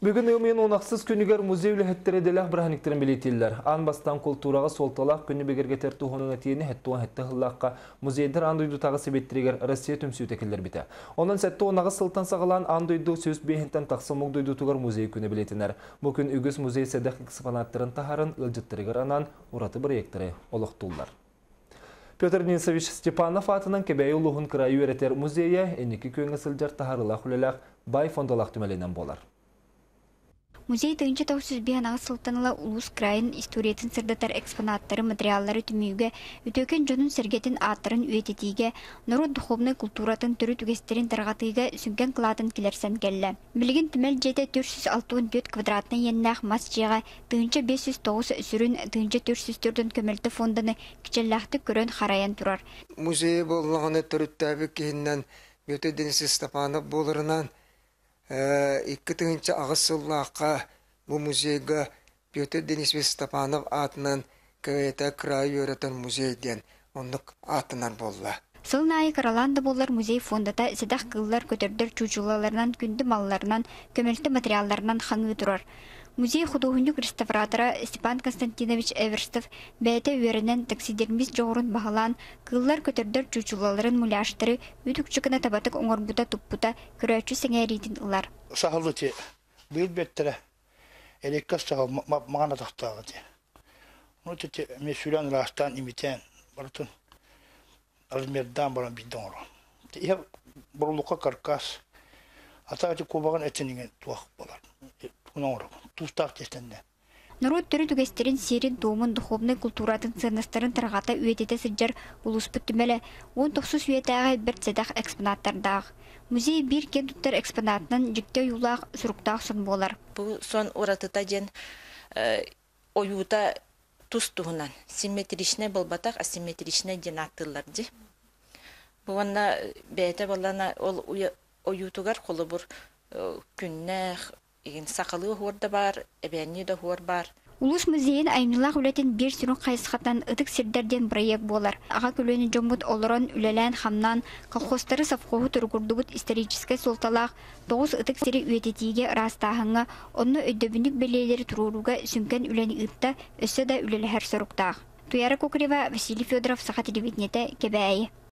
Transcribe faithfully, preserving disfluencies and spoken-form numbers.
Бүгін өмен онақсыз күнігер музей үліхеттері делях бірханиктерін білетелілер. Ан бастан культураға солталақ күні бегергетер туғының әтейіні әтті әтті ғыллаққа музейдер андойду тағы себеттерегер Россия түмсі өтекелер біті. Онын сәтті онағы сылтан сағылан андойду сөз бейхінтен тақсымық дойду туғар музей күні білетінер. Бүкін үгіз музей сәдәқ экспонаттарын тахарын үлжіттерегер анан ураты бір ектері олықтулар. Петр Денисович Степанов атынан кебәй ұлығын қырайы өретер музейе әнекі көңі сылжар тахарылақ үлелақ бай фондалақ түмәленен болар. Музей тыгынча тоғыз жүз бейін ағыз сылтаныла улус крайын историятын сырдатар экспонаттары, материаллары түмеуге, үтөкен жонун сергетін аттарын өететиге, народ духовный культуратын түрі түгестерін тарғатыға сүнген қылатын келерсен келі. Білген түмел жете төрт жүз алты төрт квадратны еннақ мас жеға тыгынча бес жүз тоғыз сүрін тыгынча төрт жүз төрт көмелті фонданы кичеллақты көрін хараян тұрар. Музей болғаны түріттәбі кейіннен Петр Денисович Степанов болырынан Икки тыгынча ағысыллаққа бұл музейға Петр Денисович Степанов атынан кәйті край өретін музейден ондық атынан болла. Сылнайы Караланды болар музей фондата седақ қыллар көтердер чучулаларынан, күнді малларынан, көмелті материалларынан хаңы тұрар. Музей художник реставратора Степан Константинович Эверстов бәйті өрінен таксидерміз жоғырын бағалан, қыллар көтердер чучулаларын муляштыры үтік чүкіна табатық оңырбута тұппута көрәчі сәңәрейдін ұлар. Сағылы те, бұл беттірі әлеккас сағыл мағана тақтағы те. Оны те, мен сүйлен растан имитен барытын размердан баран биден ұры. Те, бұрылыққа каркас, атағы көбаған әтінеген туақ болар. Народ түрі түгестерін серин доомын духовный культуратын сырныстарын тарғата үйететі сырджар улус бүттімелі он тоғыз үйетіғай бір цедақ экспонаттардағы. Музей бір кен тұттар экспонатынан жүкте юлақ сүріктақ сон болар. Бұл сон ұратыта ден ойута тұстығынан симметричне болбатақ, асимметричне ден аттылар де. Бұғанна бәйті болана ол ойутуғар қолы бұр күннәқ, Еген сақалы хорда бар, әбәнне де хор бар. Улус музейін айнылақ үлетін бір сүрін қайсықатан ұдық сирдерден проект болар. Аға көлені жомбут олырын үлелән хамнан, колхозтары савқоғы тұргурдубут историческай солталақ, тоғыз ұдық сири үйететиге растағыңа, оны өйдөбінік белелері тұруруға сүнкен үлені ұтта, өсі да үлелі әр сұрықтақ. Туяра Кокрева, Василий Федоров, Саха телевидениеті, Кебәйі.